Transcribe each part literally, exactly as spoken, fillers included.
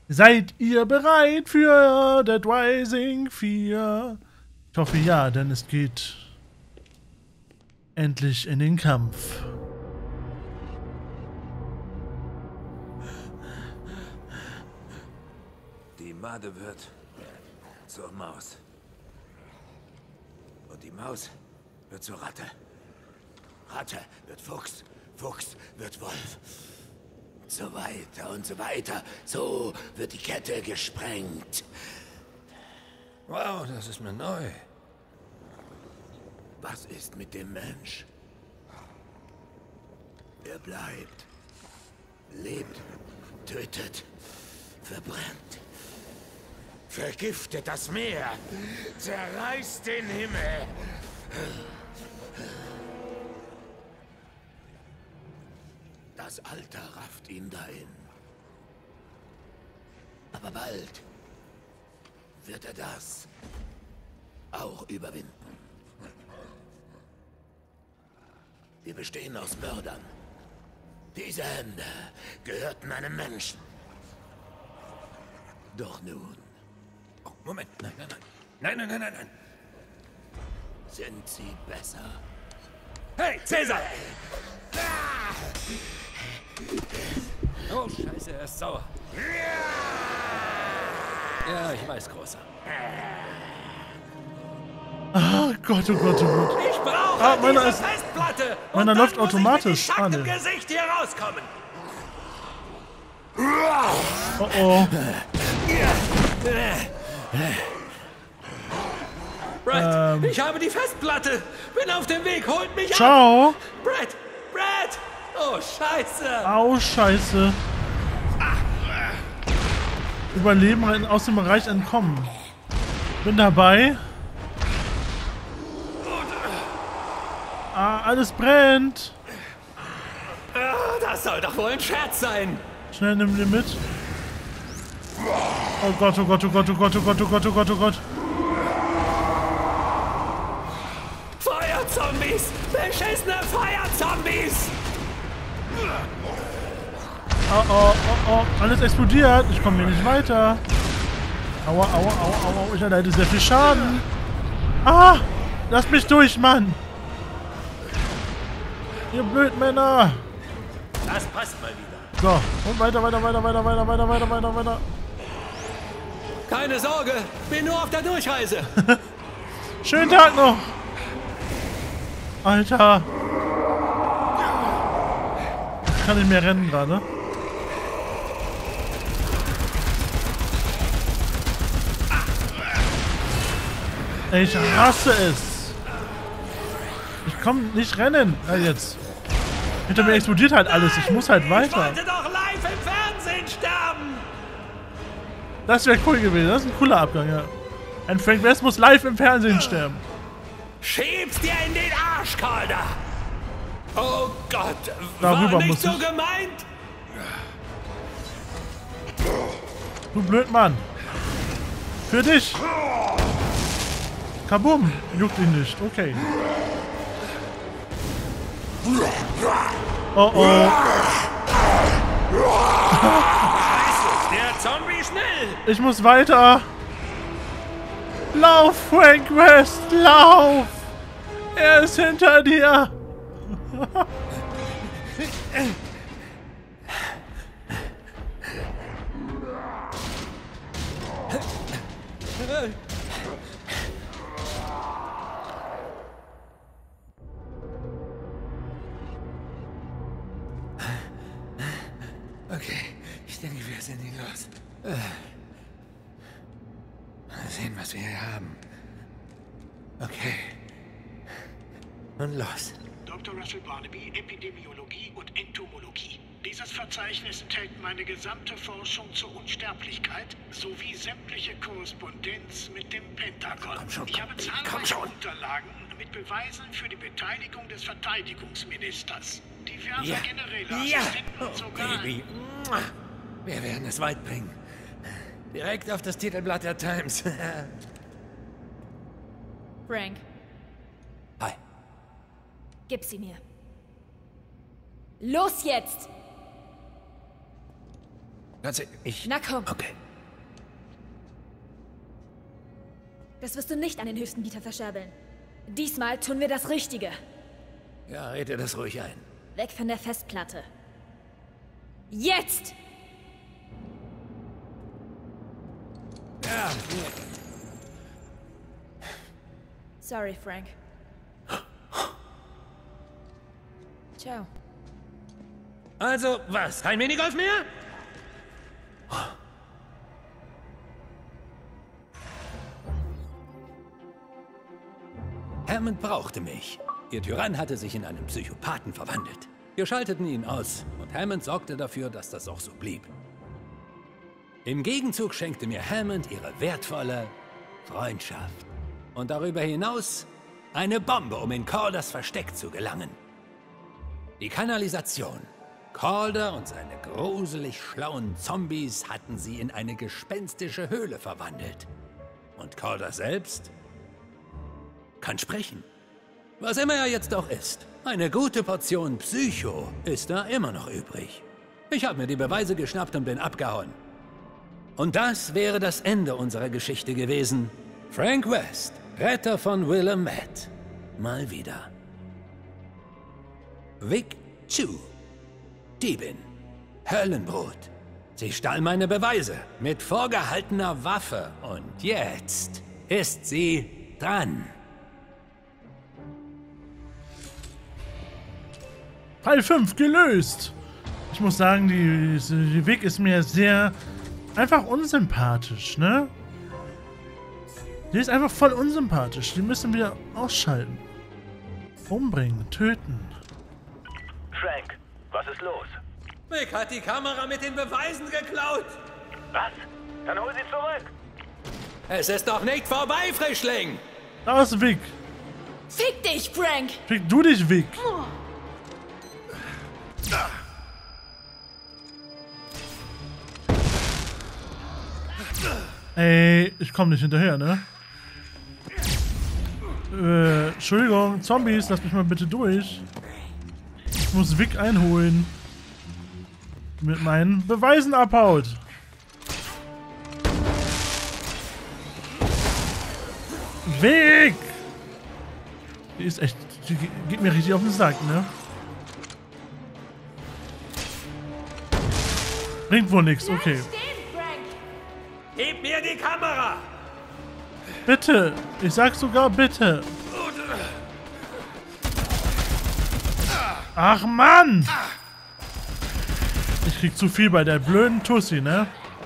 Seid ihr bereit für Dead Rising vier? Ich hoffe ja, denn es geht endlich in den Kampf. Die Made wird zur Maus. Und die Maus wird zur Ratte. Ratte wird Fuchs. Fuchs wird Wolf. Und so weiter und so weiter. So wird die Kette gesprengt. Wow, das ist mir neu. Was ist mit dem Mensch? Er bleibt. Lebt. Tötet. Verbrennt. Vergiftet das Meer. Zerreißt den Himmel. Das Alter rafft ihn dahin. Aber bald wird er das auch überwinden. Wir bestehen aus Mördern. Diese Hände gehörten einem Menschen. Doch nun... Oh, Moment. Nein, nein, nein. Nein, nein, nein, nein, nein. Sind sie besser? Hey, Cäsar! Oh, Scheiße, er ist sauer. Ja, ich weiß, Großer. Ah, Gott, oh Gott, oh Gott. Ich brauche ah, diese ist, Festplatte! Meiner läuft automatisch. Ich Ah, mit ne. dem Gesicht hier rauskommen! Oh oh. Brett, Ähm. ich habe die Festplatte! Bin auf dem Weg, holt mich ab! Ciao. Brett! Brett! Oh, Scheiße! Au, Scheiße. Überleben, aus dem Bereich entkommen. Bin dabei. Ah, alles brennt. Das soll doch wohl ein Scherz sein! Schnell, nimm den mit. Oh Gott, oh Gott, oh Gott, oh Gott, oh Gott, oh Gott, oh Gott, oh Gott. Feuerzombies! Beschissene Feuerzombies! Oh, oh, oh, oh. Alles explodiert. Ich komme hier nicht weiter. Aua, aua, aua, aua. Ich erleide sehr viel Schaden. Ah! Lasst mich durch, Mann! Ihr Blödmänner! Das passt mal wieder. So, und weiter, weiter, weiter, weiter, weiter, weiter, weiter, weiter, weiter. Keine Sorge, bin nur auf der Durchreise. Schönen Tag noch! Alter! Ich kann nicht mehr rennen gerade. Ich hasse es! Ich komm nicht rennen! Ja, jetzt. Hinter mir explodiert halt alles. Ich muss halt weiter. Ich wollte doch live im Fernsehen sterben! Das wäre cool gewesen. Das ist ein cooler Abgang, ja. Ein Frank West muss live im Fernsehen sterben. Schieb's dir in den Arsch, Calder! Oh Gott, Darüber war nicht muss so ich. gemeint! Du Blödmann. Für dich. Kabum. Juckt ihn nicht. Okay. Oh oh. Der Zombie schnell! Ich muss weiter. Lauf, Frank West, lauf. Er ist hinter dir. Okay, ich denke, wir sind ihn los. Mal sehen, was wir hier haben. Okay. Und los. Doktor Russell Barnaby, Epidemiologie und Entomologie. Dieses Verzeichnis enthält meine gesamte Forschung zur Unsterblichkeit sowie sämtliche Korrespondenz mit dem Pentagon. Komm schon, ich habe komm zahlreiche schon. Unterlagen mit Beweisen für die Beteiligung des Verteidigungsministers, diverser Ja. Generäle, Ja. Assistenten und Oh, sogar... Baby. Mua. Wir werden es weit bringen. Direkt auf das Titelblatt der Times. Frank, Hi. gib sie mir. Los jetzt! Ganz ich... Na komm. Okay. Das wirst du nicht an den höchsten Bieter verscherbeln. Diesmal tun wir das Richtige. Ja, red dir das ruhig ein. Weg von der Festplatte. Jetzt! Ja. Sorry, Frank. Ciao. Also, was? Kein Minigolf mehr? Hammond brauchte mich. Ihr Tyrann hatte sich in einen Psychopathen verwandelt. Wir schalteten ihn aus und Hammond sorgte dafür, dass das auch so blieb. Im Gegenzug schenkte mir Hammond ihre wertvolle Freundschaft. Und darüber hinaus eine Bombe, um in Calders Versteck zu gelangen. Die Kanalisation. Calder und seine gruselig schlauen Zombies hatten sie in eine gespenstische Höhle verwandelt. Und Calder selbst kann sprechen. Was immer er jetzt auch ist. Eine gute Portion Psycho ist da immer noch übrig. Ich habe mir die Beweise geschnappt und bin abgehauen. Und das wäre das Ende unserer Geschichte gewesen. Frank West, Retter von Willamette. Mal wieder. Vic Chu, Diebin, Höllenbrut. Sie stahl meine Beweise mit vorgehaltener Waffe. Und jetzt ist sie dran. Teil fünf gelöst. Ich muss sagen, die, die Vic ist mir sehr einfach unsympathisch, ne? Die ist einfach voll unsympathisch. Die müssen wir ausschalten. Umbringen, töten. Frank, was ist los? Vic hat die Kamera mit den Beweisen geklaut. Was? Dann hol sie zurück. Es ist doch nicht vorbei, Frischling. Da ist Vic. Fick dich, Frank! Fick du dich, Vic. Oh. Ey, ich komm nicht hinterher, ne? Äh, Entschuldigung, Zombies, lass mich mal bitte durch. Ich muss Vic einholen. Mit meinen Beweisen abhaut. Vic! Die ist echt, die geht mir richtig auf den Sack, ne? Bringt wohl nichts, okay. Gib mir die Kamera! Bitte! Ich sag sogar bitte! Ach Mann! Ich krieg zu viel bei der blöden Tussi, ne?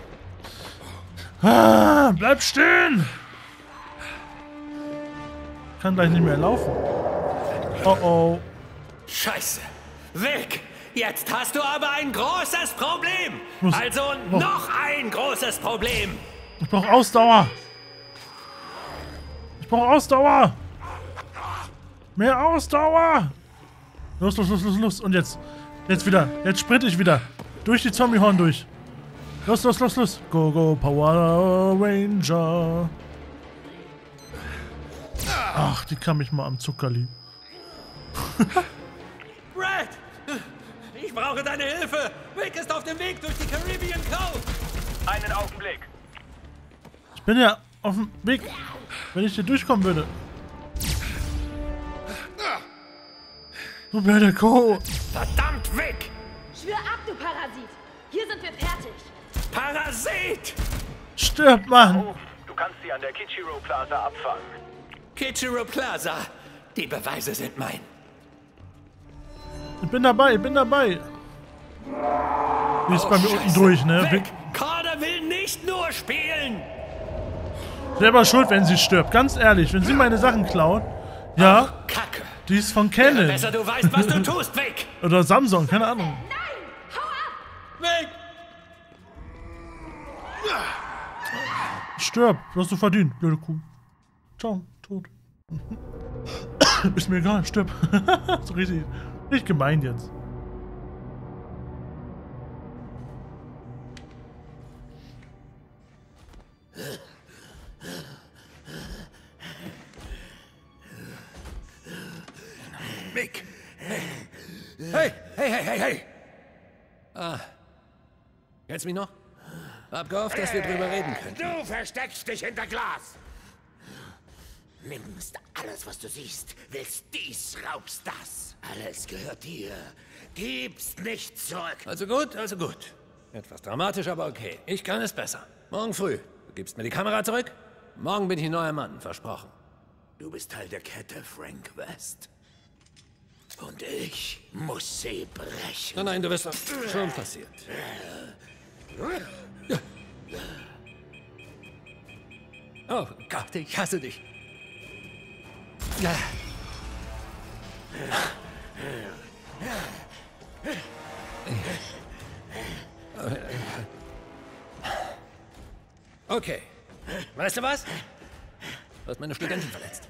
Ah, bleib stehen! Kann gleich nicht mehr laufen. Oh oh. Scheiße! Weg! Jetzt hast du aber ein großes Problem! Muss- Also noch- noch ein großes Problem! Ich brauch Ausdauer! Ich brauch Ausdauer! Mehr Ausdauer! Los, los, los, los, los. Und jetzt. Jetzt wieder. Jetzt sprinte ich wieder. Durch die Zombiehorn durch. Los, los, los, los. Go, go, Power Ranger. Ach, die kann mich mal am Zuckerli. Brad! Ich brauche deine Hilfe! Vic ist auf dem Weg durch die Caribbean Coast! Einen Augenblick. Ich bin ja auf dem Weg, wenn ich hier durchkommen würde. Du blöde Kuh. Verdammt, Vic! Schwör ab, du Parasit! Hier sind wir fertig! Parasit! Stirb, Mann. Oh, du kannst sie an der Kichiro Plaza abfangen. Kichiro Plaza! Die Beweise sind mein. Ich bin dabei, ich bin dabei. Die ist bei mir unten durch, ne? Vic! Calder will nicht nur spielen! Selber schuld, wenn sie stirbt. Ganz ehrlich, wenn sie meine Sachen klaut. Ja, Kacke! die ist von Wäre Canon. besser, du weißt, was du tust, Vic! Oder Samsung, keine Ahnung. Vic! Stirb, du hast du verdient, blöde Kuh. Ciao, tot. Ist mir egal, stirb. So richtig, nicht gemein jetzt. Vic! Hey! Hey, hey, hey, hey! Ah. Kennst du mich noch? Hab gehofft, dass wir drüber reden können. Du versteckst dich hinter Glas. Nimmst alles, was du siehst, willst dies, raubst das. Alles gehört dir. Gib's nicht zurück. Also gut, also gut. Etwas dramatisch, aber okay. Ich kann es besser. Morgen früh. Du gibst mir die Kamera zurück? Morgen bin ich ein neuer Mann, versprochen. Du bist Teil der Kette, Frank West. Und ich muss sie brechen. Nein, nein, du wirst was schon passiert. Oh Gott, ich hasse dich. Okay. Weißt du was? Du hast meine Studentin verletzt.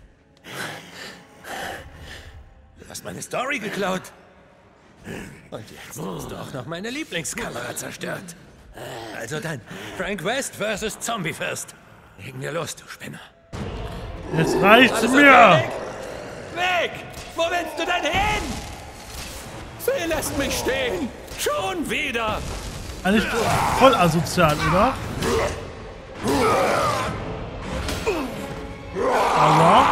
Du hast meine Story geklaut. Und jetzt hast du auch noch meine Lieblingskamera zerstört. Also dann, Frank West versus Zombie Fist. Legen wir los, du Spinner. Jetzt reicht's Alles mir! okay, Weg! Weg! Wo willst du denn hin? Sie lässt mich stehen. Schon wieder. Eigentlich voll asozial, oder? Aber...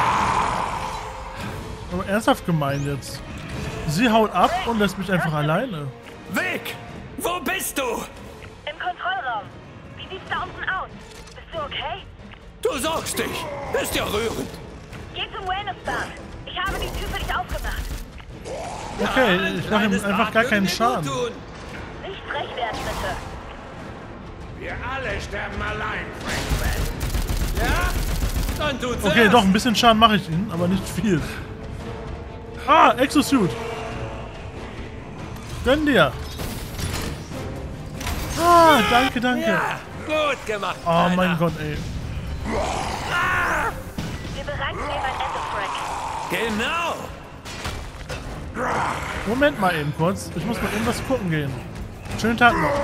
Aber ernsthaft gemeint jetzt. Sie haut ab und lässt mich einfach alleine. Weg! Wo bist du? Im Kontrollraum. Wie sieht's da unten aus? Bist du okay? Du sorgst dich. Ist ja rührend. Geh zum Wellness-Bar. Ich habe die Tür für dich aufgemacht. Okay, ich mache ihm einfach gar keinen Schaden. Nicht frech werden, bitte. Wir alle sterben allein, Frank West. Ja? Dann tut's Okay, doch, ein bisschen Schaden mache ich ihnen, aber nicht viel. Ah, Exosuit. Gönn dir. Ah, danke, danke. Ja, gut gemacht. Oh Alter. mein Gott, ey. Wir bereiten dir ein Ende, Frank. Genau. Moment mal eben kurz. Ich muss mal irgendwas gucken gehen. Schönen Tag noch.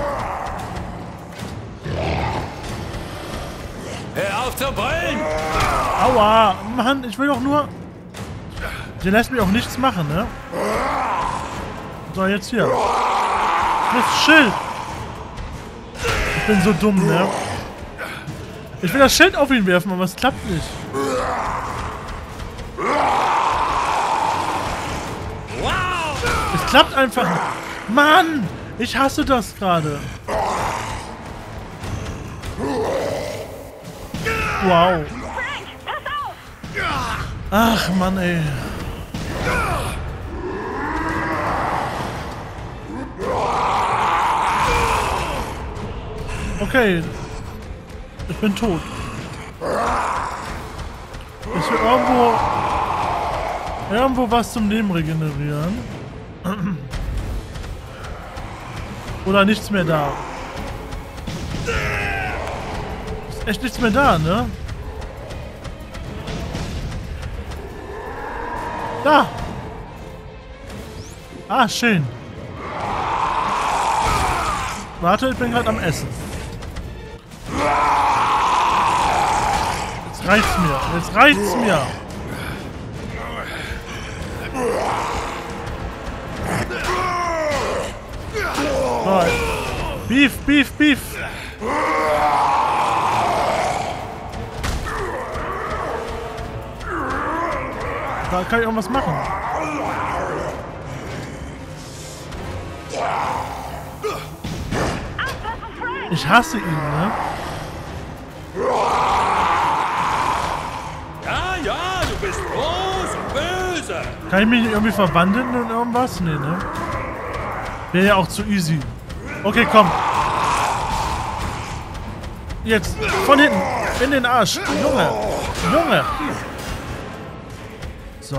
Hör auf zu brüllen. Aua. Mann, ich will doch nur... Der lässt mich auch nichts machen, ne? So, jetzt hier. Das Schild. Ich bin so dumm, ne? Ich will das Schild auf ihn werfen, aber es klappt nicht. Es klappt einfach nicht. Mann! Ich hasse das gerade. Wow. Frank, pass auf! Ach, Mann, ey. Okay. Ich bin tot. Ich will irgendwo... Irgendwo was zum Leben regenerieren. Oder nichts mehr da. Ist echt nichts mehr da, ne? Da! Ah, schön. Warte, ich bin gerade am Essen. Jetzt reicht's mir. Jetzt reicht's mir. So. Beef, Beef, Beef. Da kann ich irgendwas machen. Ich hasse ihn, ne? Ja, ja, du bist groß und böse. Kann ich mich nicht irgendwie verwandeln und irgendwas? Nee, ne? Wäre ja auch zu easy. Okay, komm. Jetzt, von hinten. In den Arsch. Junge. Junge. So.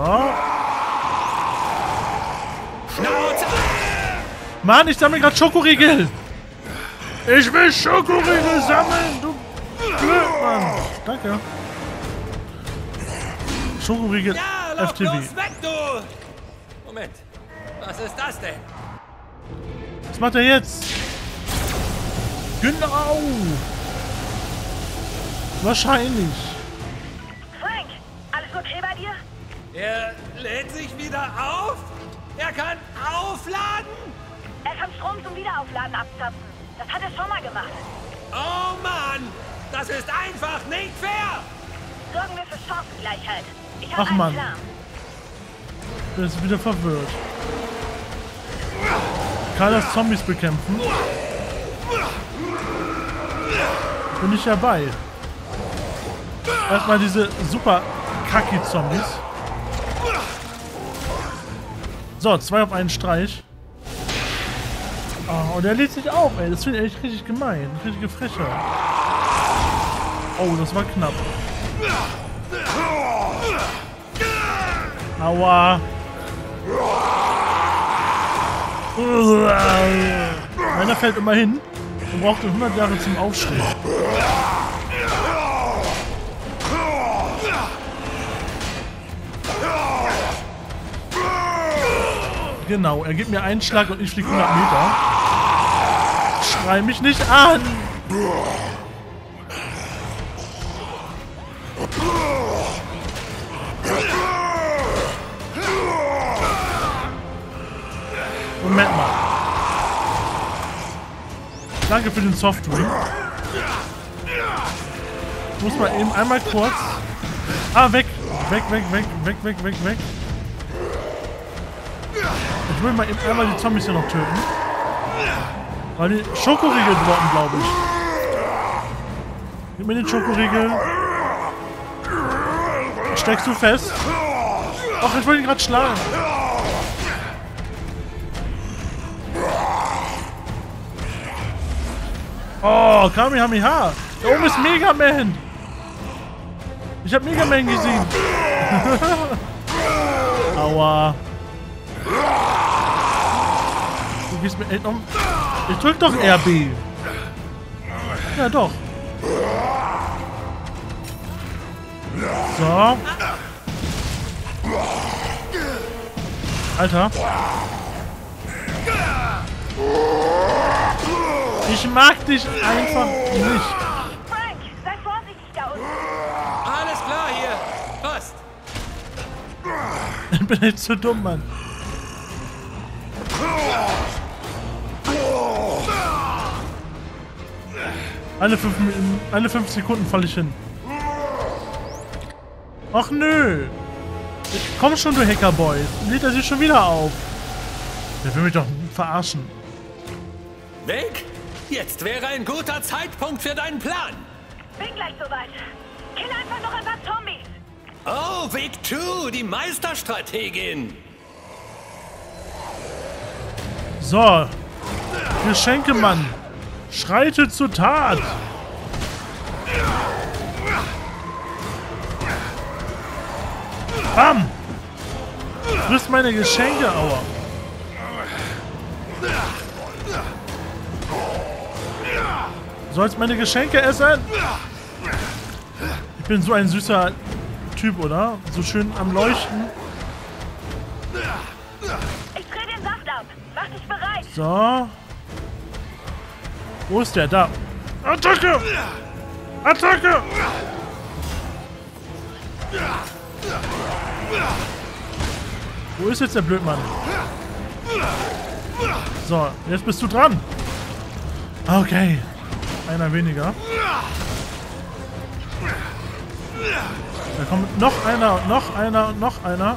Schnauze. Mann, ich sammle gerade Schokoriegel. Ich will Schokoriegel sammeln, du blöd, Mann. Danke. Schokoriegel Ja, lauf F T V. bloß weg, du. Moment, was ist das denn? Was macht er jetzt? Genau. Wahrscheinlich. Frank, alles okay bei dir? Er lädt sich wieder auf? Er kann aufladen? Er kann Strom zum Wiederaufladen abzapfen. Das hat er schon mal gemacht. Oh Mann! Das ist einfach nicht fair! Sorgen wir für Chancengleichheit. Ich Ach, habe einen Mann. Plan. Der ist wieder verwirrt. Kann das Zombies bekämpfen? Bin ich dabei. Erstmal diese super Kaki-Zombies. So, zwei auf einen Streich. Oh, und der lädt sich auf, ey. Das finde ich echt richtig gemein. Richtige Frechheit. Oh, das war knapp. Aua. Einer fällt immer hin und braucht hundert Jahre zum Aufstehen. Genau, er gibt mir einen Schlag und ich fliege hundert Meter. Schrei mich nicht an! Moment mal. Danke für den Softdrink. Ich muss mal eben einmal kurz... Ah, weg! Weg, weg, weg, weg, weg, weg, weg. Ich will mal eben einmal die Zombies hier noch töten. Weil die Schokoriegel droppen, glaube ich. Gib mir den Schokoriegel. Steckst du fest? Ach, ich wollte ihn gerade schlagen. Oh, Kamehameha. Da oben ist Mega Man. Ich habe Mega Man gesehen. Aua. Du gehst mir echt um. Ich drück doch R B. Ja, doch. So. Alter. Ich mag dich einfach nicht. Frank, sei vorsichtig da unten. Alles klar hier. Passt. Ich bin echt zu dumm, Mann. Alle fünf, alle fünf Sekunden falle ich hin. Ach nö. Ich komm schon, du Hackerboy. Lädt er sich schon wieder auf. Der will mich doch verarschen. Weg? Jetzt wäre ein guter Zeitpunkt für deinen Plan. Bin gleich soweit. Kill einfach noch ein paar Zombies. Oh, Weg zwei, die Meisterstrategin. So. Geschenkemann. Schreite zur Tat. Bam. Frisst meine Geschenke, aua. Du sollst meine Geschenke essen? Ich bin so ein süßer Typ, oder? So schön am Leuchten. Ich dreh den Saft ab. Mach dich bereit. So. Wo ist der? Da. Attacke! Attacke! Wo ist jetzt der Blödmann? So, jetzt bist du dran. Okay. Einer weniger. Da kommt noch einer, noch einer, noch einer.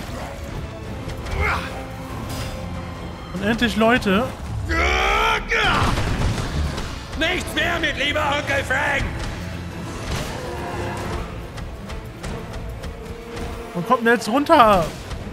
Und endlich Leute. Nichts mehr mit lieber Onkel Frank. Und kommt denn jetzt runter?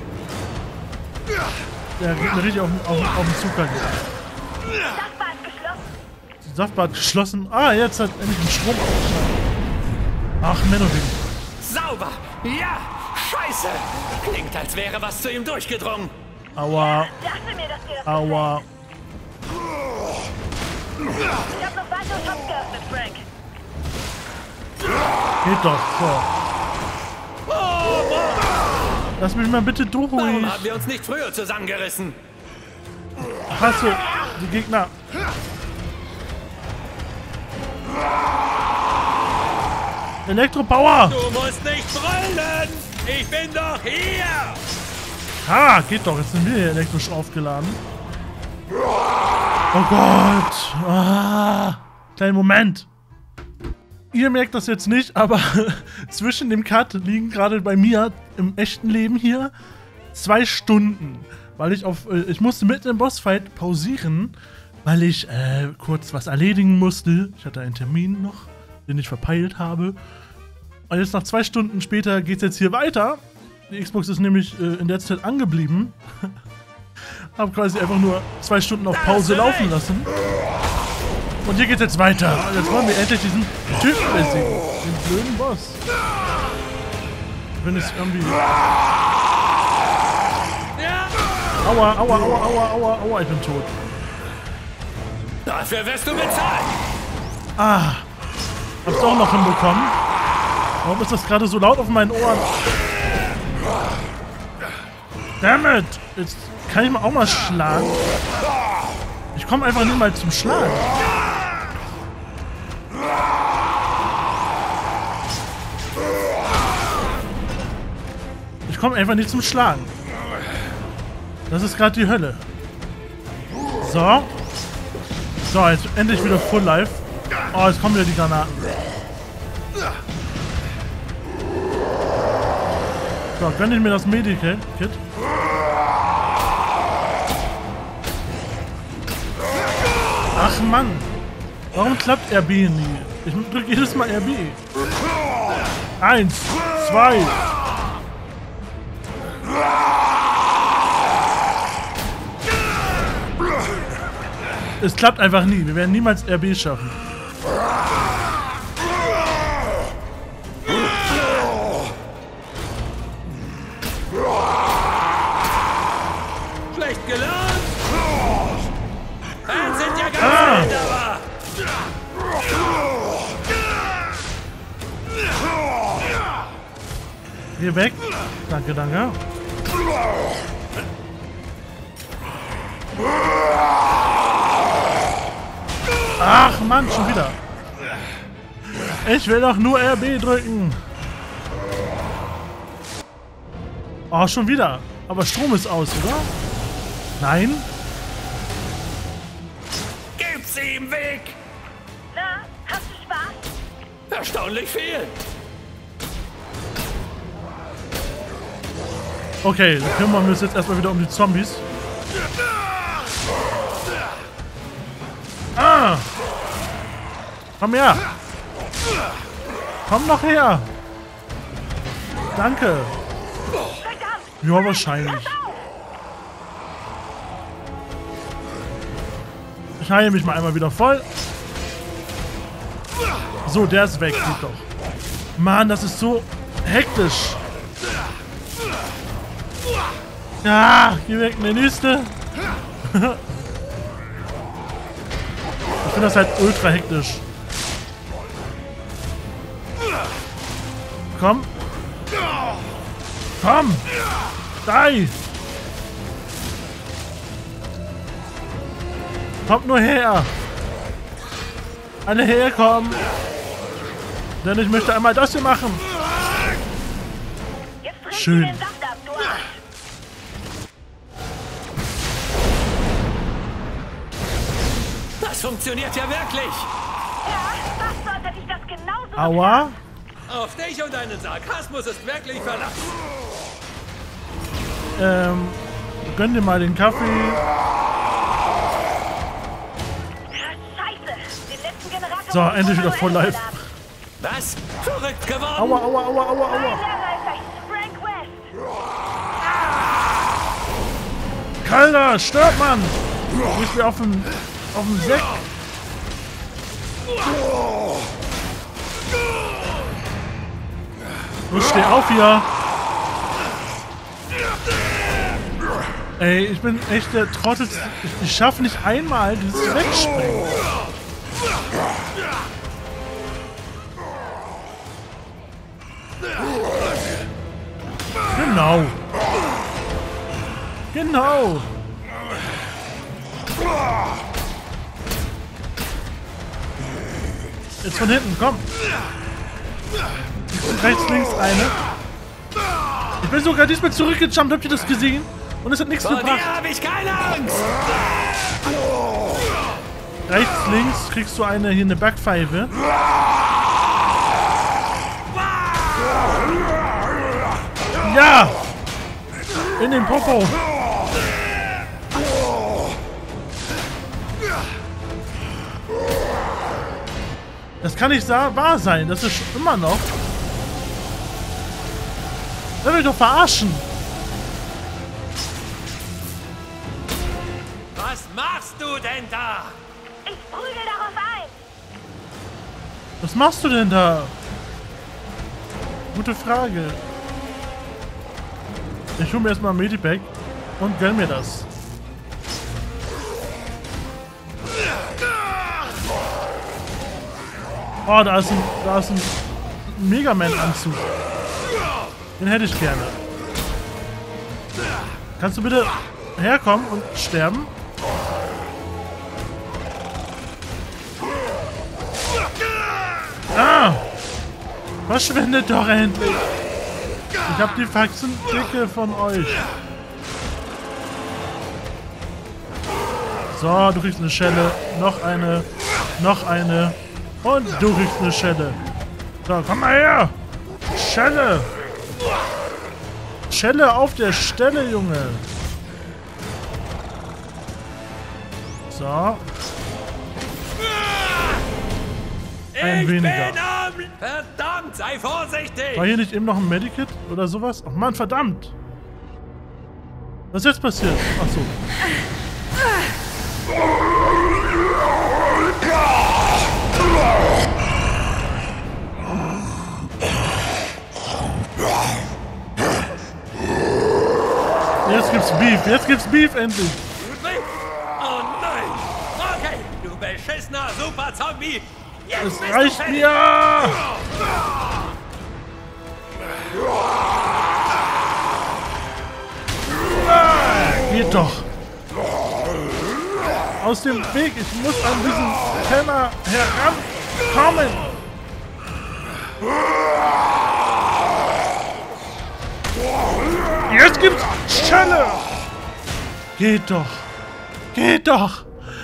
Der geht mir richtig auf, auf, auf den Zucker. Saftbad geschlossen. Saftbad geschlossen. Ah, jetzt hat endlich den Strom ausgeschaltet. Ach, Menowin. Sauber. Ja. Scheiße. Klingt, als wäre was zu ihm durchgedrungen. Ich Aua. dachte mir, dass dir das Aua. gefällt. Ich hab noch weitere Shops geöffnet, Frank. Geht doch. So. Lass mich mal bitte durch. Warum haben wir uns nicht früher zusammengerissen? Hasse die Gegner. Elektropower. Du musst nicht brüllen. Ich bin doch hier. Ha, geht doch. Jetzt sind wir hier elektrisch aufgeladen. Oh Gott. Ah. Kleinen Moment. Ihr merkt das jetzt nicht, aber zwischen dem Cut liegen gerade bei mir im echten Leben hier zwei Stunden. Weil ich auf, äh, ich musste mitten im Bossfight pausieren, weil ich äh, kurz was erledigen musste. Ich hatte einen Termin noch, den ich verpeilt habe. Und jetzt nach zwei Stunden später geht's jetzt hier weiter. Die Xbox ist nämlich äh, in der Zeit angeblieben. Hab quasi einfach nur zwei Stunden auf Pause laufen lassen. Und hier geht's jetzt weiter. Und jetzt wollen wir endlich diesen Typen besiegen. Den blöden Boss. Wenn es irgendwie... Aua, aua, aua, aua, aua, aua, ich bin tot. Dafür wirst du bezahlt. Ah, hab's auch noch hinbekommen. Warum ist das gerade so laut auf meinen Ohren? Dammit! Jetzt kann ich mal auch mal schlagen. Ich komme einfach nicht mal zum Schlagen. Ich komme einfach nicht zum Schlagen. Das ist gerade die Hölle. So. So, jetzt endlich wieder Full Life. Oh, jetzt kommen wieder die Granaten. So, gönn ich mir das Medikit. Ach Mann. Warum klappt R B nie? Ich drücke jedes Mal R B. Eins, zwei. Es klappt einfach nie. Wir werden niemals R B schaffen. Schlecht gelernt. Fans sind ja ganz ah. wild, aber... Geh weg. Danke, danke. Ach Mann, schon wieder. Ich will doch nur R B drücken. Oh, schon wieder. Aber Strom ist aus, oder? Nein? Gib sie ihm weg! Na, hast du Spaß? Erstaunlich viel. Okay, dann kümmern wir uns jetzt erstmal wieder um die Zombies. Ah! Komm her! Komm noch her! Danke! Ja, wahrscheinlich. Ich heile mich mal einmal wieder voll. So, der ist weg. Geht doch. Mann, das ist so hektisch. Ja, geh weg, der nächste. Ich finde das halt ultra hektisch. Komm. Komm. Die. Kommt nur her. Alle herkommen. Denn ich möchte einmal das hier machen. Schön. Das funktioniert ja wirklich. Ja, das sollte dich das genauso... Aua. Auf dich und deinen Sarkasmus ist wirklich Verlass. Ähm, gönn dir mal den Kaffee. Scheiße, den letzten Generator... So, endlich wieder voll live. Was? Verrückt geworden? Aua, aua, aua, aua, aua. Frank West. Kalter, stirb, Mann. Du bist mir auf dem, auf dem Sack. Los, steh auf hier. Ey, ich bin echt der Trottel. Ich, ich schaffe nicht einmal dieses Wegspringen. Genau. Genau. Jetzt von hinten, komm. Rechts, links eine. Ich bin sogar diesmal zurückgejumpt, habt ihr das gesehen? Und es hat nichts Vor gebracht. dir hab ich keine Angst. rechts, links kriegst du eine hier eine Backpfeife. Ja! In den Popo! Das kann nicht wahr sein, das ist immer noch. Der will doch verarschen! Was machst du denn da? Ich prügel darauf ein. Was machst du denn da? Gute Frage. Ich hole mir erstmal ein Medipack und gönn mir das. Oh, da ist ein, da ist ein Mega Man-Anzug. Den hätte ich gerne. Kannst du bitte herkommen und sterben? Ah! Verschwindet doch endlich! Ich hab die Faxendicke von euch. So, du kriegst eine Schelle. Noch eine. Noch eine. Und du kriegst eine Schelle. So, komm mal her! Schelle! Schelle auf der Stelle, Junge! So. Ein ich weniger. bin am... Verdammt, sei vorsichtig! War hier nicht eben noch ein Medikit oder sowas? Ach Mann, verdammt! Was ist jetzt passiert? Ach so. Jetzt gibt's Beef, jetzt gibt's Beef endlich! Oh nein! Okay, du beschissener Super-Zombie! Jetzt Es bist reicht du fertig. mir! Geht doch! Aus dem Weg! Ich muss an diesen Penner herankommen! Jetzt gibt's Schelle! Geht doch! Geht doch!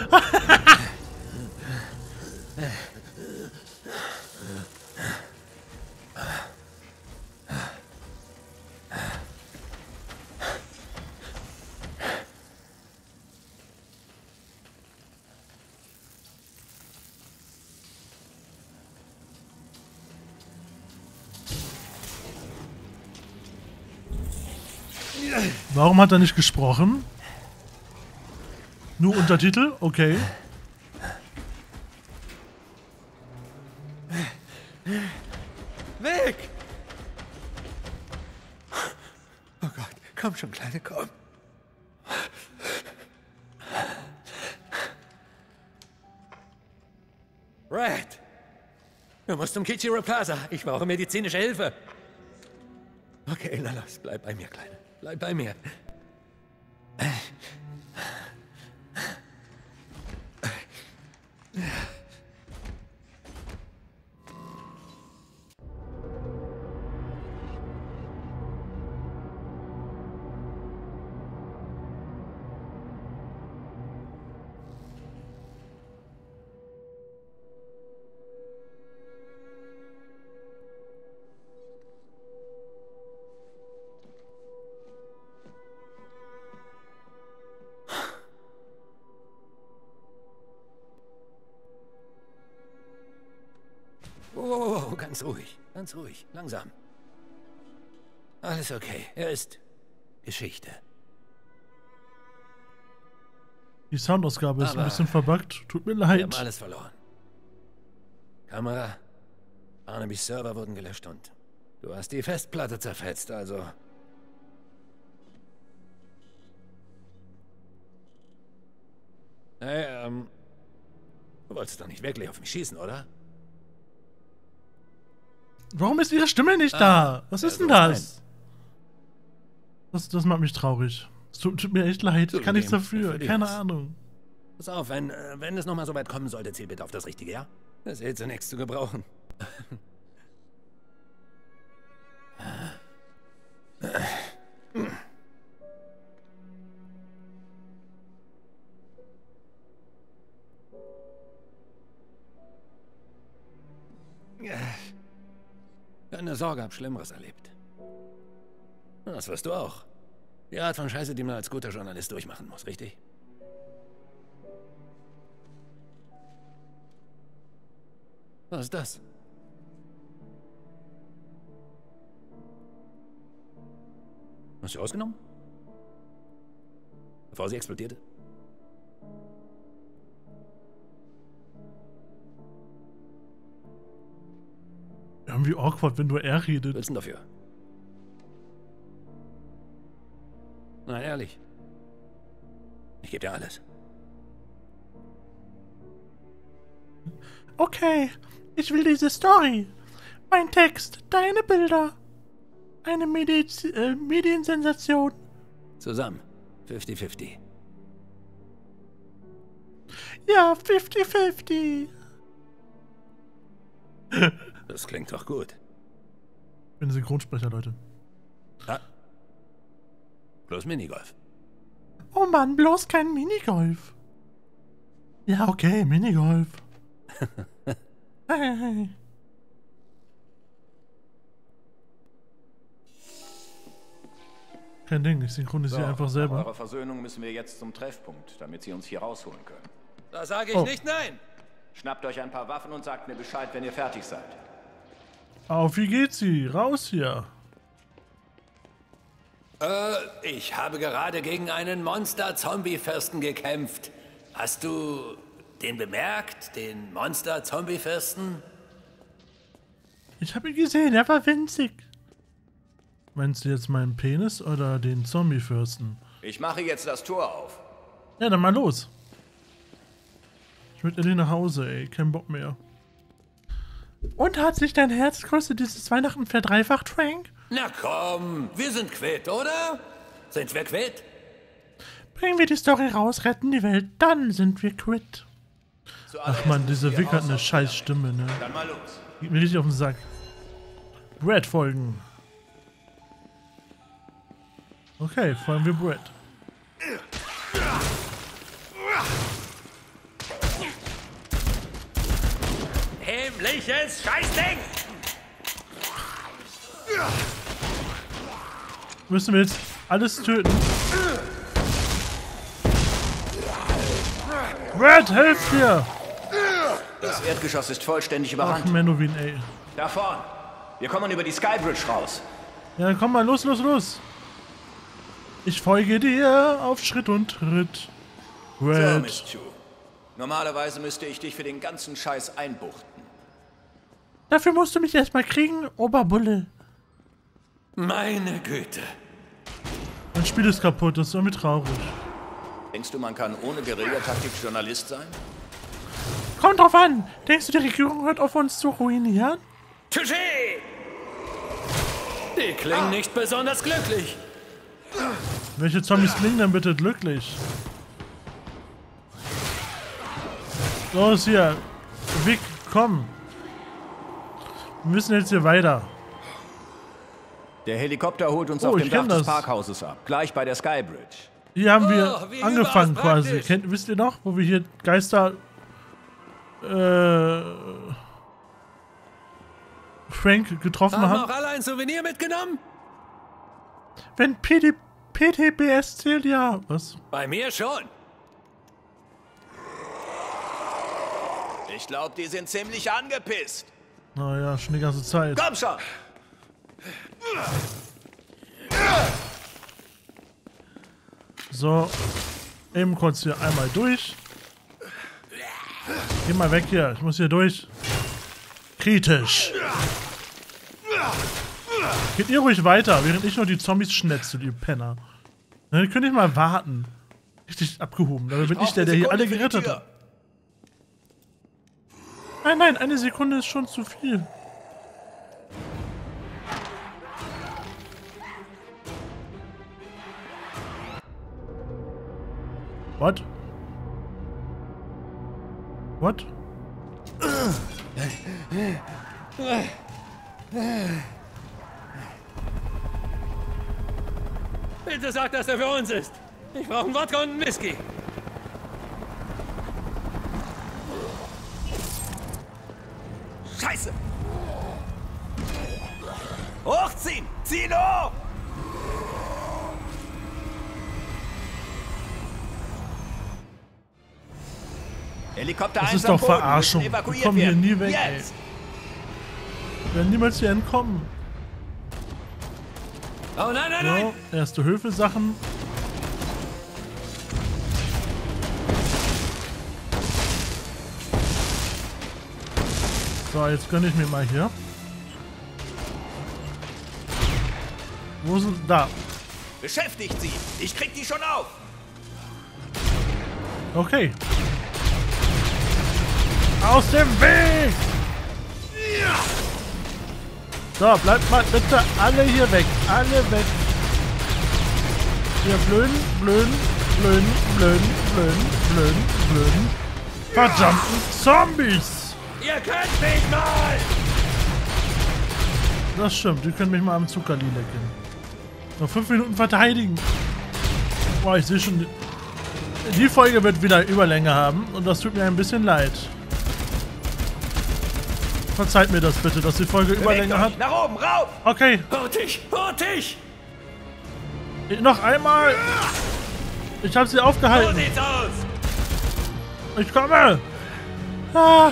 Warum hat er nicht gesprochen? Nur Untertitel? Okay. Weg! Oh Gott, komm schon, Kleine, komm. Red! Du musst zum Kichiro Plaza. Ich brauche medizinische Hilfe. Okay, na los, bleib bei mir, Kleine. Bleib bei mir. Oh, ganz ruhig, ganz ruhig, langsam. Alles okay, er ist Geschichte. Die Soundausgabe ist Aber ein bisschen verbuggt. Tut mir Wir haben leid. alles verloren. Kamera, Barnabys Server wurden gelöscht und du hast die Festplatte zerfetzt, also... Hey, ähm... Du wolltest doch nicht wirklich auf mich schießen, oder? Warum ist ihre Stimme nicht Ah, da? Was ja, ist denn so ist das? das? Das macht mich traurig. Es tut, tut mir echt leid. Ich kann nichts Zugegeben, dafür. für die Keine Hass. Ahnung. Pass auf, wenn, äh, wenn es nochmal so weit kommen sollte, ziel bitte auf das Richtige, ja? Das ist eh zunächst zu gebrauchen. Keine Sorge, hab Schlimmeres erlebt. Das wirst du auch. Die Art von Scheiße, die man als guter Journalist durchmachen muss, richtig? Was ist das? Hast du ausgenommen? Bevor sie explodierte? Irgendwie awkward, wenn du er redet. Was willst du denn dafür? Nein, ehrlich. Ich gebe dir alles. Okay, ich will diese Story. Mein Text, deine Bilder. Eine Mediz äh, Mediensensation. Zusammen. fünfzig fünfzig. Ja, fünfzig fünfzig. Das klingt doch gut. Ich bin Synchronsprecher, Leute. Ah. Bloß Minigolf. Oh Mann, bloß kein Minigolf. Ja, okay, Minigolf. Hey, hey. Kein Ding, ich synchronisiere So, einfach nach selber. eurer Versöhnung müssen wir jetzt zum Treffpunkt, damit sie uns hier rausholen können. Da sage ich Oh. nicht nein. Schnappt euch ein paar Waffen und sagt mir Bescheid, wenn ihr fertig seid. Auf, wie geht's sie? Raus hier. Äh, ich habe gerade gegen einen Monster-Zombie-Fürsten gekämpft. Hast du den bemerkt, den Monster-Zombie-Fürsten? Ich habe ihn gesehen, er war winzig. Meinst du jetzt meinen Penis oder den Zombie-Fürsten? Ich mache jetzt das Tor auf. Ja, dann mal los. Ich will endlich nach Hause, ey. Kein Bock mehr. Und hat sich dein Herzgröße dieses Weihnachten verdreifacht, Frank? Na komm, wir sind quitt, oder? Sind wir quitt? Bringen wir die Story raus, retten die Welt, dann sind wir quitt. Ach man, diese Vic hat eine scheiß Stimme, ne? Dann mal los. Geht mir richtig auf den Sack. Brad folgen. Okay, folgen wir Brad. Himmlisches Scheißding! Müssen wir jetzt alles töten? Brad, helft mir! Das Erdgeschoss ist vollständig Ach, überrannt. Menowin, ey. Da vorn. Wir kommen über die Skybridge raus. Ja, dann komm mal, los, los, los. Ich folge dir auf Schritt und Tritt. So, Brad. Miss Chu. Normalerweise müsste ich dich für den ganzen Scheiß einbuchten. Dafür musst du mich erstmal kriegen, Oberbulle. Meine Güte. Mein Spiel ist kaputt, das ist irgendwie traurig. Denkst du, man kann ohne Guerillataktik Journalist sein? Kommt drauf an. Denkst du, die Regierung hört auf, uns zu ruinieren? Touché! Die klingen nicht besonders glücklich. Welche Zombies klingen denn bitte glücklich? Los hier. Vic, komm. Wir müssen jetzt hier weiter. Der Helikopter holt uns Oh, auf ich dem Dach kenn des das. Parkhauses ab. Gleich bei der Skybridge. Hier haben wir Oh, wie angefangen überaus quasi. praktisch. Kennt, wisst ihr noch, wo wir hier Geister... Äh... Frank getroffen Haben haben? auch alle ein Souvenir mitgenommen? Wenn P D, P T B S zählt, ja. Was? Bei mir schon. Ich glaube, die sind ziemlich angepisst. Naja, schon die ganze Zeit. Komm schon! So. Eben kurz hier einmal durch. Geh mal weg hier. Ich muss hier durch. Kritisch. Geht ihr ruhig weiter, während ich noch die Zombies schnetze, die Penner. Dann könnt ihr mal warten. Richtig abgehoben. Dabei bin ich der, der hier alle gerettet hat. Nein, nein, eine Sekunde ist schon zu viel. What? What? Bitte sag, dass er für uns ist. Ich brauche einen Wodka und einen Whisky. Scheiße! Hochziehen! Zieh hoch! Helikopter Das eins ist am doch Boden, Verarschung. müssen Wir evakuiert kommen hier werden. nie weg, ey. Jetzt! Wir werden niemals hier entkommen. Oh nein, nein, So, nein! erste Höfe-Sachen. So, jetzt gönne ich mir mal hier. Wo sind... Da. Beschäftigt sie! Ich krieg die schon auf! Okay. Aus dem Weg! So, bleibt mal bitte alle hier weg. Alle weg. Ihr blöden, blöden, blöden, blöden, blöden, blöden, blöden. Verdammten Zombies! Ihr könnt mich mal! Das stimmt, die können mich mal am Zuckerli lecken. Noch fünf Minuten verteidigen. Boah, ich sehe schon... Die Folge wird wieder Überlänge haben und das tut mir ein bisschen leid. Verzeiht mir das bitte, dass die Folge Überlänge hat. Nach oben, rauf! Okay, Hurtig! Hurtig! noch einmal. Ich habe sie So aufgehalten. sieht's aus! Ich komme. Ah,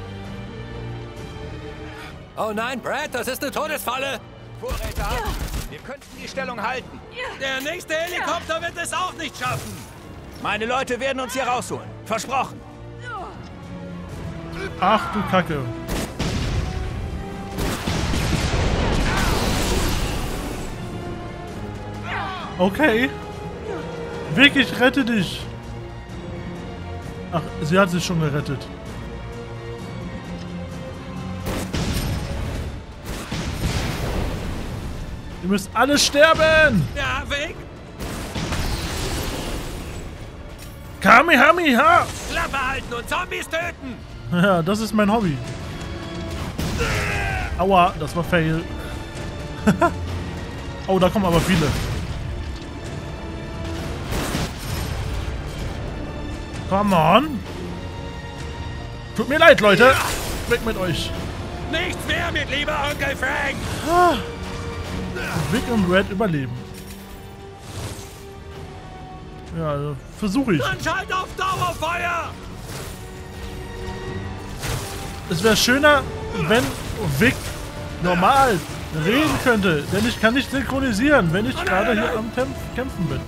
Oh nein, Brad, das ist eine Todesfalle! Vorräte haben. Wir könnten die Stellung halten. Der nächste Helikopter wird es auch nicht schaffen! Meine Leute werden uns hier rausholen. Versprochen. ach du Kacke. Okay. Vic, ich rette dich. Ach, sie hat sich schon gerettet. Ihr müsst alle sterben! Ja, weg! Kamehameha! Klappe halten und Zombies töten! Ja, das ist mein Hobby. Aua, das war fail. Oh, da kommen aber viele. Come on. Tut mir leid, Leute. Weg mit euch. Nichts mehr mit lieber Onkel Frank! Ah. Vic und Red überleben. Ja, versuche ich. Dann schalt auf Dauerfeuer! Es wäre schöner, wenn Vic normal reden könnte, denn ich kann nicht synchronisieren, wenn ich nein, gerade nein, hier nein. am Kämpf kämpfen bin.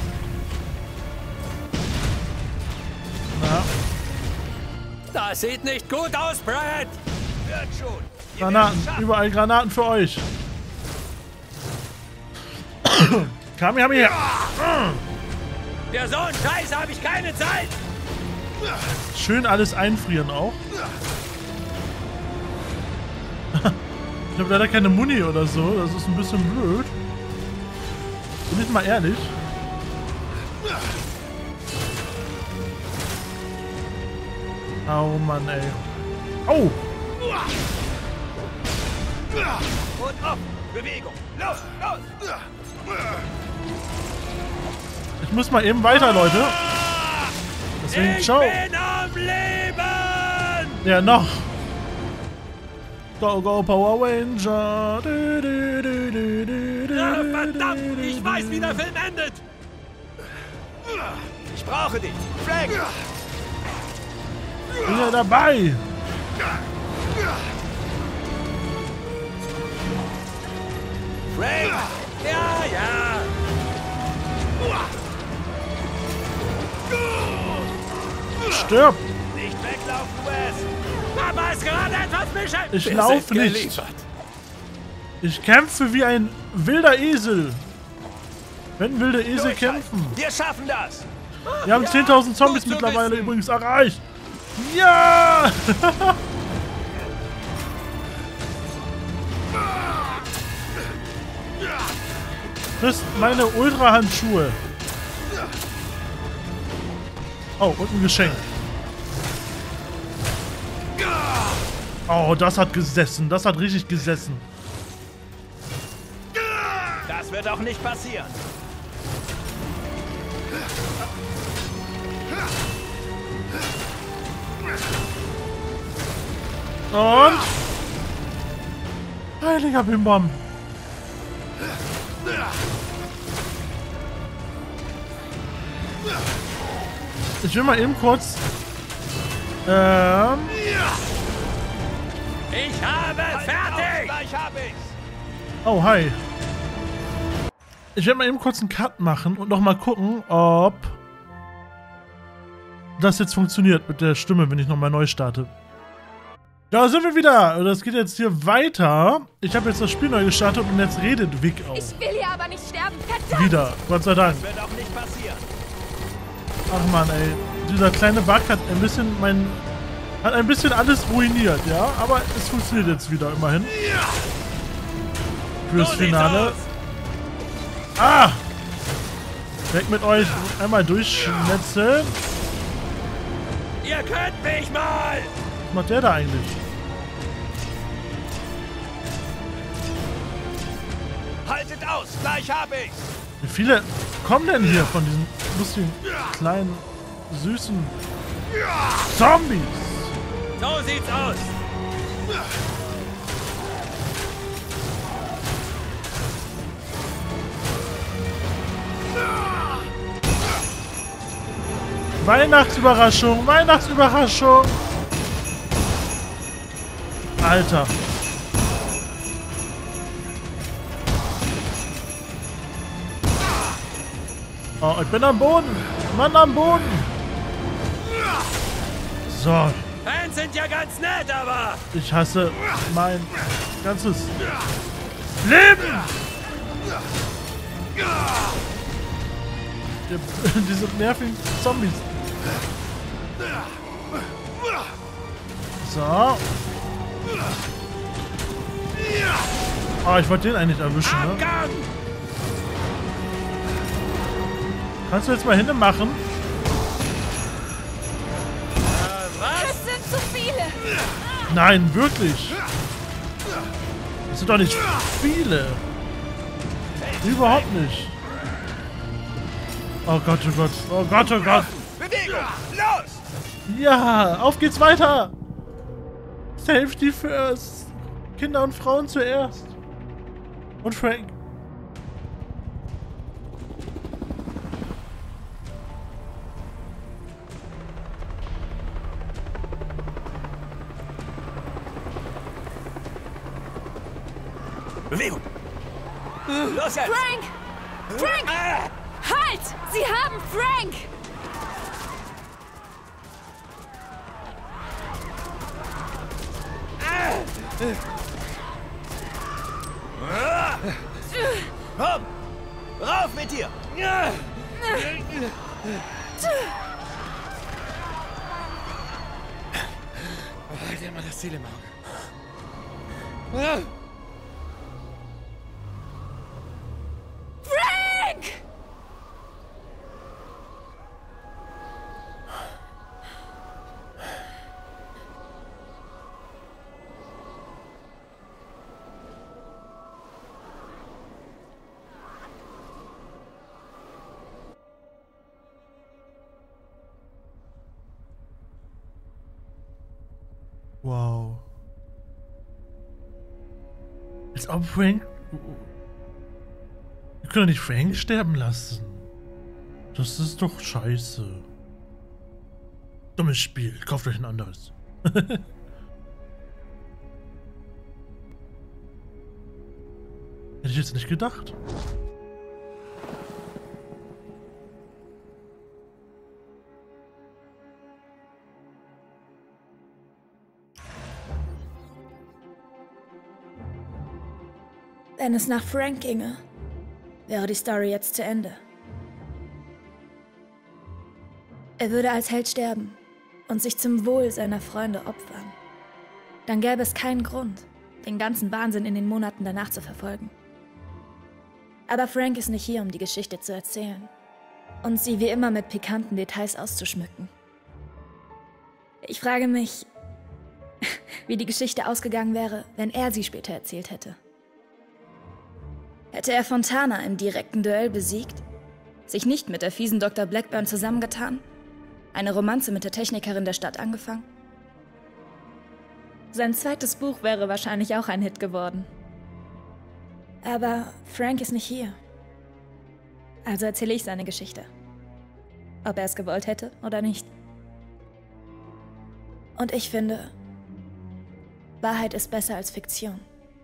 Na, Das sieht nicht gut aus, Brad! Wird schon. Ihr Granaten, werdet es schaffen. überall Granaten für euch. Kamehameha. Für so einen Scheiß habe ich keine Zeit! Schön alles einfrieren auch. Ich habe leider keine Muni oder so, das ist ein bisschen blöd. Bin ich mal ehrlich. Oh Mann, ey. Oh! Und auf. Bewegung. Los, los. Ich muss mal eben weiter, Leute. Deswegen, Ich ciao. bin am Leben! Ja, noch. Go, go, Power Ranger. Du, du, du, du, du, du, Ah, du, verdammt! du, Ich du, weiß, wie du. der Film endet! Ich brauche dich. Frank. Bin ja dabei. Frank. Ja, ja! Stirb. Nicht weglaufen, Wes. Papa ist gerade etwas beschäftigt! Ich Wir lauf sind nicht. geliefert. Ich kämpfe wie ein wilder Esel. Wenn wilde Esel Durchhalten. kämpfen. Wir schaffen das. Wir haben zehntausend Zombies gut zu mittlerweile wissen. übrigens erreicht. Ja! Das sind meine Ultra-Handschuhe. Oh, und ein Geschenk. Oh, das hat gesessen. Das hat richtig gesessen. Das wird auch nicht passieren. Und? Heiliger Bimbam. Ich will mal eben kurz... Ähm... Ich habe fertig! Gleich hab ich's! Oh, hi. Ich werde mal eben kurz einen Cut machen und nochmal gucken, ob das jetzt funktioniert mit der Stimme, wenn ich nochmal neu starte. Da sind wir wieder. Das geht jetzt hier weiter. Ich habe jetzt das Spiel neu gestartet und jetzt redet Vic auch. Ich will hier aber nicht sterben, verdammt! Wieder, Gott sei Dank. Das wird auch nicht passieren. Ach man, ey. Dieser kleine Bug hat ein bisschen mein... Hat ein bisschen alles ruiniert, ja? Aber es funktioniert jetzt wieder, immerhin. Fürs Finale. Ah! Weg mit euch. Einmal durchschnetzeln. Ihr könnt mich mal! Was macht der da eigentlich? Haltet aus, gleich hab ich's! Wie viele kommen denn hier von diesen lustigen, kleinen, süßen Zombies? So sieht's aus! Weihnachtsüberraschung, Weihnachtsüberraschung! Alter. Oh, ich bin am Boden. Mann, am Boden. So. Fans sind ja ganz nett, aber... Ich hasse mein ganzes Leben. Diese nervigen Zombies. So. Oh, ich wollte den eigentlich erwischen, ne? Kannst du jetzt mal hinten machen? Es sind zu viele! Nein, wirklich. Das sind doch nicht viele. Überhaupt nicht. Oh Gott, oh Gott. Oh Gott, oh Gott. Bewegung! Los! Ja, auf geht's weiter. Safety first. Kinder und Frauen zuerst. Und Frank. Bewegung! Los jetzt! Frank! Frank! Halt! Sie haben Frank! Komm! Rauf mit dir! Halt dir mal das Ziel im Auge. Frank! Wow. Als ob Frank... Wir können doch nicht Frank sterben lassen. Das ist doch scheiße. Dummes Spiel. Kauft euch ein anderes. Hätte ich jetzt nicht gedacht. Wenn es nach Frank ginge, wäre die Story jetzt zu Ende. Er würde als Held sterben und sich zum Wohl seiner Freunde opfern. Dann gäbe es keinen Grund, den ganzen Wahnsinn in den Monaten danach zu verfolgen. Aber Frank ist nicht hier, um die Geschichte zu erzählen und sie wie immer mit pikanten Details auszuschmücken. Ich frage mich, wie die Geschichte ausgegangen wäre, wenn er sie später erzählt hätte. Hätte er Fontana im direkten Duell besiegt, sich nicht mit der fiesen Doktor Blackburn zusammengetan, eine Romanze mit der Technikerin der Stadt angefangen? Sein zweites Buch wäre wahrscheinlich auch ein Hit geworden. Aber Frank ist nicht hier. Also erzähle ich seine Geschichte. Ob er es gewollt hätte oder nicht. Und ich finde, Wahrheit ist besser als Fiktion.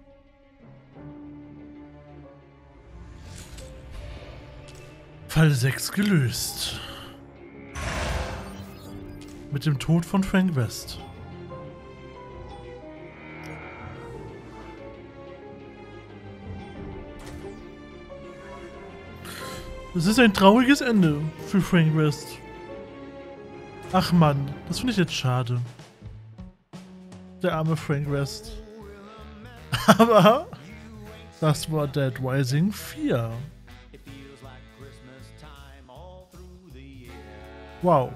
Fall sechs gelöst. Mit dem Tod von Frank West. Das ist ein trauriges Ende für Frank West. Ach Mann, das finde ich jetzt schade. Der arme Frank West. Aber das war Dead Rising vier. Wow.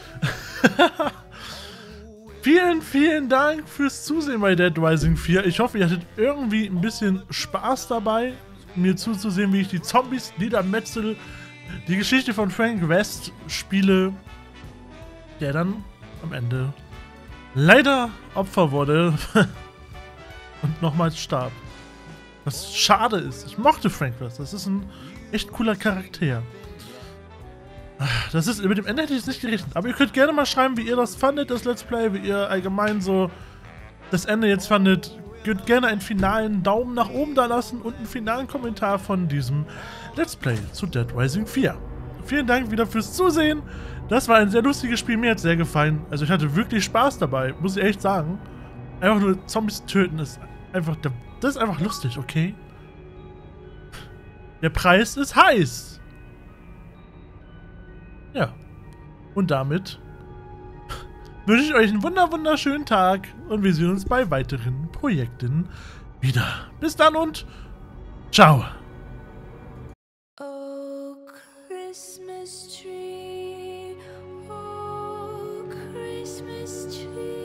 Vielen, vielen Dank fürs Zusehen bei Dead Rising vier. Ich hoffe, ihr hattet irgendwie ein bisschen Spaß dabei, mir zuzusehen, wie ich die Zombies niedermetzel, die Geschichte von Frank West spiele, der dann am Ende leider Opfer wurde und nochmals starb. Was schade ist. Ich mochte Frank West. Das ist ein echt cooler Charakter. Das ist, mit dem Ende hätte ich es nicht gerechnet. Aber ihr könnt gerne mal schreiben, wie ihr das fandet, das Let's Play, wie ihr allgemein so das Ende jetzt fandet. Ihr könnt gerne einen finalen Daumen nach oben da lassen und einen finalen Kommentar von diesem Let's Play zu Dead Rising vier. Vielen Dank wieder fürs Zusehen. Das war ein sehr lustiges Spiel, mir hat es sehr gefallen. Also ich hatte wirklich Spaß dabei, muss ich echt sagen. Einfach nur Zombies töten ist einfach, das ist einfach lustig, okay? Der Preis ist heiß. Ja, und damit wünsche ich euch einen wunder wunderschönen Tag und wir sehen uns bei weiteren Projekten wieder. Bis dann und ciao! Oh, Christmas tree, oh, Christmas tree.